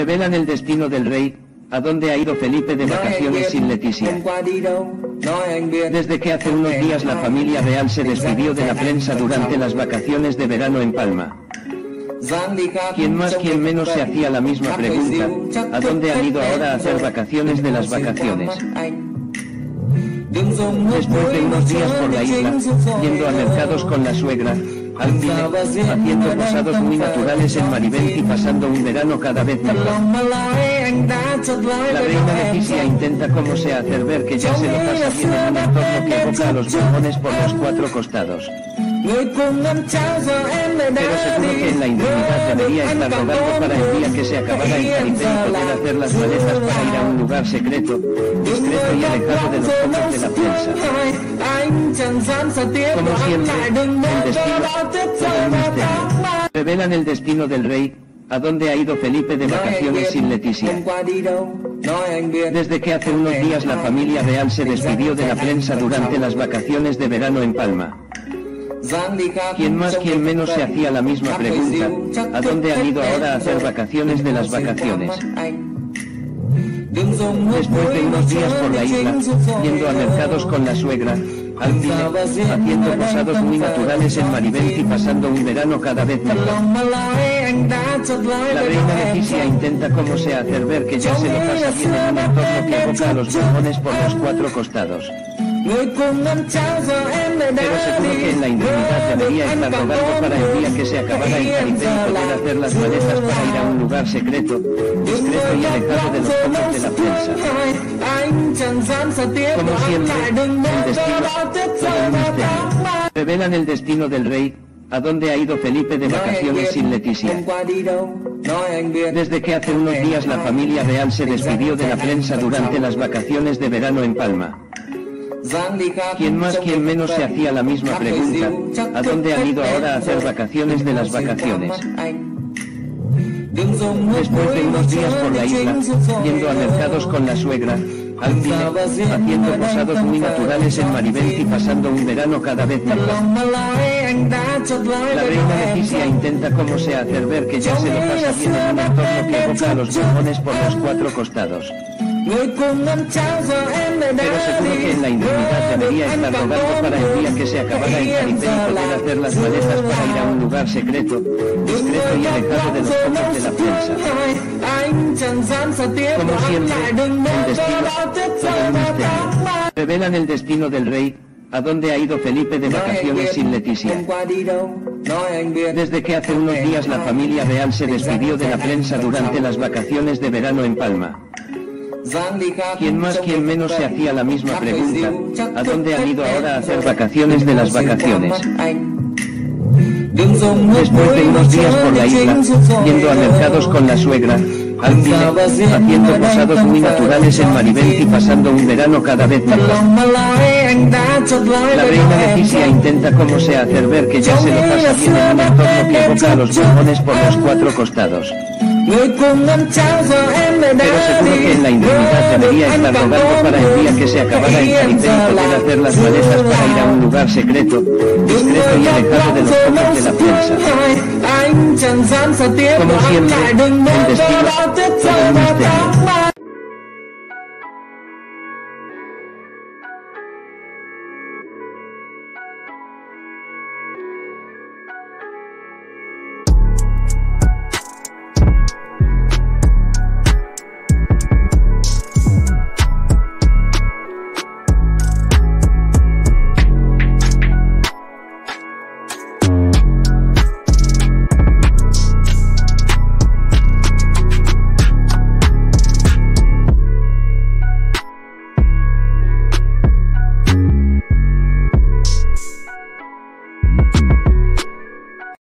Revelan el destino del rey, a dónde ha ido Felipe de vacaciones sin Leticia. Desde que hace unos días la familia real se despidió de la prensa durante las vacaciones de verano en Palma. Quien más quien menos se hacía la misma pregunta, ¿a dónde han ido ahora a hacer vacaciones de las vacaciones? Después de unos días por la isla, yendo a mercados con la suegra, al cine, haciendo posados muy naturales en Marivent y pasando un verano cada vez mejor. La reina Leticia intenta como sea hacer ver que ya se lo pasa bien en un entorno que evoca a los borbones por los cuatro costados. Pero seguro que en la intimidad debería estar rogando para el día que se acabara el carité y poder hacer las maletas para ir a un lugar secreto, discreto y alejado de los ojos de la prensa. Como siempre, el destino, todo un misterio. Revelan el destino del rey, a dónde ha ido Felipe de vacaciones sin Leticia. Desde que hace unos días la familia real se despidió de la prensa durante las vacaciones de verano en Palma. Quien más quien menos se hacía la misma pregunta, ¿a dónde han ido ahora a hacer vacaciones de las vacaciones? Después de unos días por la isla, yendo a mercados con la suegra, al cine, haciendo posados muy naturales en Marivent y pasando un verano cada vez mejor. La reina Leticia intenta como sea hacer ver que ya se lo pasa bien en un entorno que evoca a los borbones por los cuatro costados. Pero seguro que en la intimidad debería estar rogando para el día que se acabara el carité y poder hacer las maletas para ir a un lugar secreto, discreto y alejado de los ojos de la prensa. Como siempre, el destino, todo un misterio. Revelan el destino del rey, a dónde ha ido Felipe de vacaciones sin Leticia. Desde que hace unos días la familia real se despidió de la prensa durante las vacaciones de verano en Palma. Quien más quien menos se hacía la misma pregunta, ¿a dónde han ido ahora a hacer vacaciones de las vacaciones? Después de unos días por la isla, yendo a mercados con la suegra, al cine, haciendo posados muy naturales en Marivent y pasando un verano cada vez mejor. La reina Leticia intenta como sea hacer ver que ya se lo pasa bien en un entorno que evoca a los borbones por los cuatro costados. Pero seguro que en la intimidad debería estar rogando para el día que se acabara el carité y poder hacer las maletas para ir a un lugar secreto, discreto y alejado de los ojos de la prensa. Como siempre, el destino, todo un misterio. Revelan el destino del rey, a dónde ha ido Felipe de vacaciones sin Leticia. Desde que hace unos días la familia real se despidió de la prensa durante las vacaciones de verano en Palma. Quien más quien menos se hacía la misma pregunta, ¿a dónde han ido ahora a hacer vacaciones de las vacaciones? Después de unos días por la isla, yendo a mercados con la suegra, al cine, haciendo posados muy naturales en Marivent y pasando un verano cada vez mejor. La reina Leticia intenta como sea hacer ver que ya se lo pasa bien en un entorno que evoca a los borbones por los cuatro costados. Pero seguro que en la intimidad debería estar rogando para el día que se acabara el carité y poder hacer las maletas para ir a un lugar secreto, discreto y alejado de los ojos de la prensa. Como siempre, el destino, todo un misterio.